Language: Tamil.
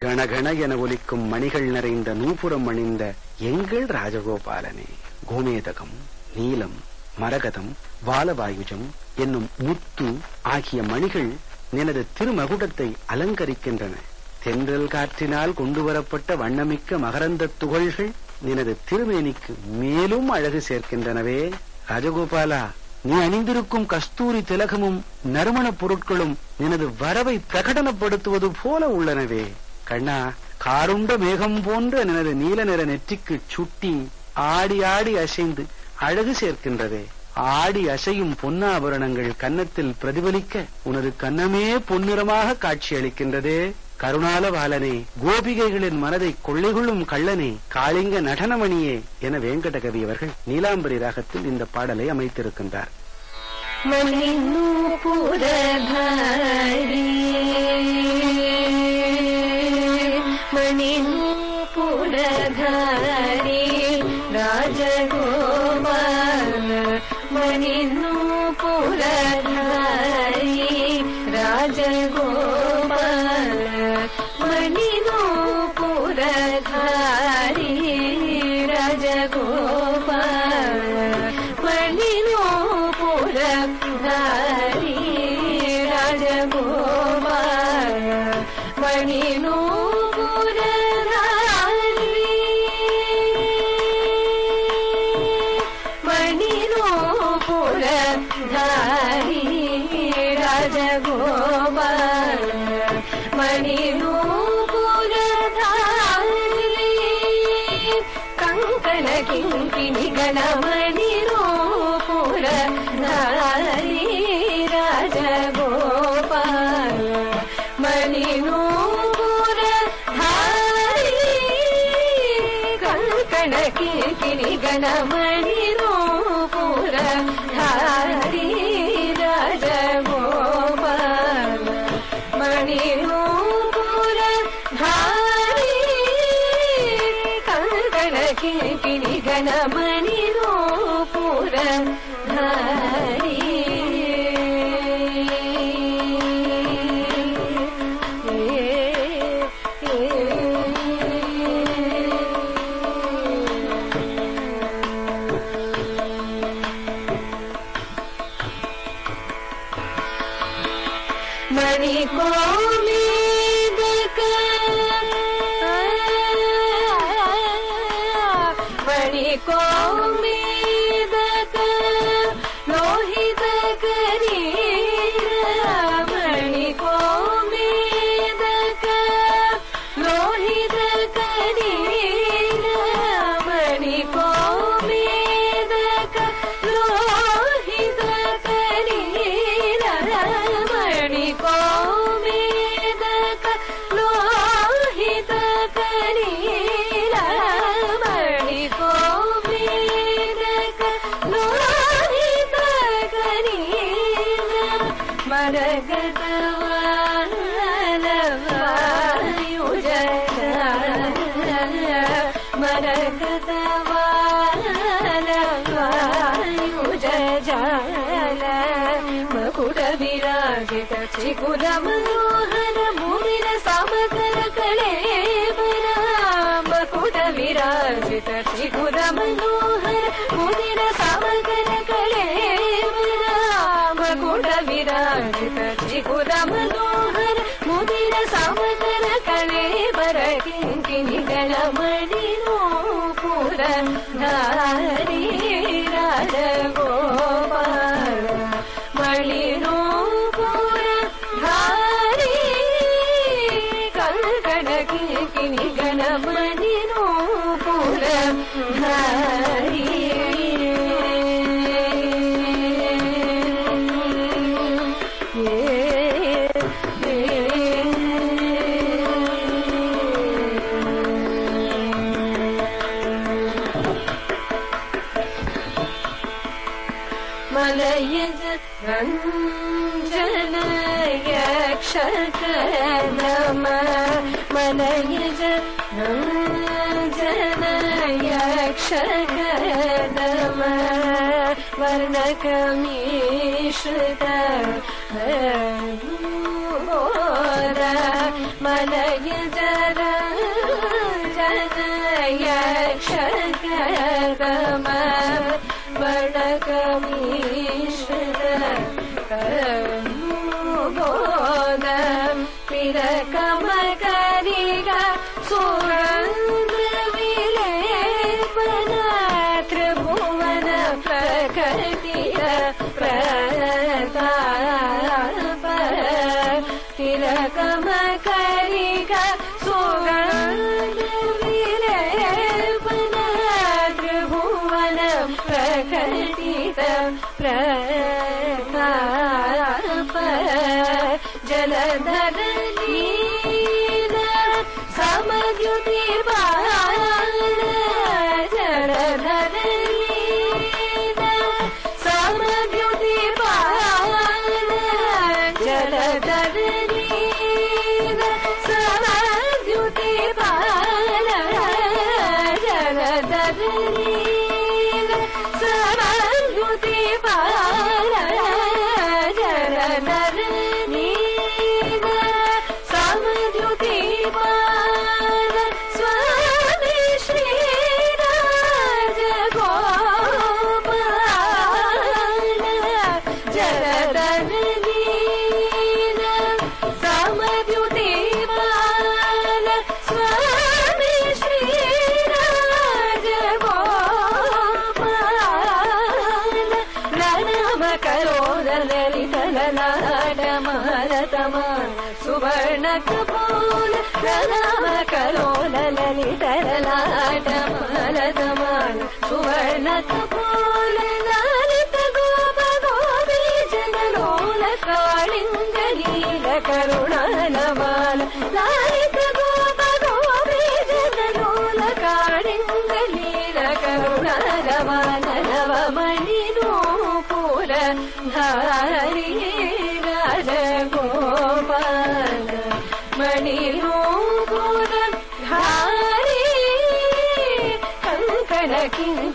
கணகண என ஒலிக்கும் மணிகள் நிறைந்த நூபுரம் அணிந்த எங்கள் ராஜகோபாலனே, கோமேதகம், நீலம், மரகதம், வாலவாயுஜம் என்னும் முத்து ஆகிய மணிகள் எனது திருமகுடத்தை அலங்கரிக்கின்றன. தென்றல் காற்றினால் கொண்டுவரப்பட்ட வண்ணமிக்க மகரந்த துகள்கள் எனது திருமேனிக்கு மேலும் அழகு சேர்க்கின்றனவே. ராஜகோபாலா, நீ அணிந்திருக்கும் கஸ்தூரி திலகமும் நறுமணப் பொருட்களும் எனது வரவை பிரகடனப்படுத்துவது போல உள்ளனவே. கண்ணா, காருண்ட மேகம் போன்ற எனது நீல நிற நெற்றிக்கு சுட்டி ஆடி ஆடி அசைந்து அழகு சேர்க்கின்றதே. ஆடி அசையும் பொன்னாபரணங்கள் கன்னத்தில் பிரதிபலிக்க உனது கன்னமே பொன்னிறமாக காட்சியளிக்கின்றதே. கருணால பாலனே, கோபிகைகளின் மனதை கொள்ளைகொள்ளும் கள்ளனே, காளிங்க நடனமணியே என வேங்கடகவி அவர்கள் நீலாம்பரி ராகத்தில் இந்த பாடலை அமைத்திருக்கின்றார். मलय जर रक्षकम बडकमीश्वर बोध पिरकम करिग सुरंद्र विलेपन त्रिभुवन प्रकृतिय प्रताप तिलकम करिग सुगंध विलेपन त्रिभुवन प्रकृतित प्रताप जलधर लीन समद्युति बाल जलधर लीन समद्युति बाल जलधर लीन समद्युति बाल जलधर लीन समद्युति बाल जलधर लीन समद्युति बाल स्वामी श्री राजगोपाल जलधर लीन समद्युति बाल स्वामी श्री राजगोपाल प्रणम करो ललित ललाट मालतमान सुवर्ण कपोल प्रणम करो ललित ललाट मालतमान सुवर्ण कपोल ललित गोप गोपी जनलोल कालिंग लील करुणालमाल ललित गोप गोपी जनलोल कालिंग लील करुणालमाल नवमणि नूपुर धारी राजगोपाल मणि नूपुर धारी कंकण किंग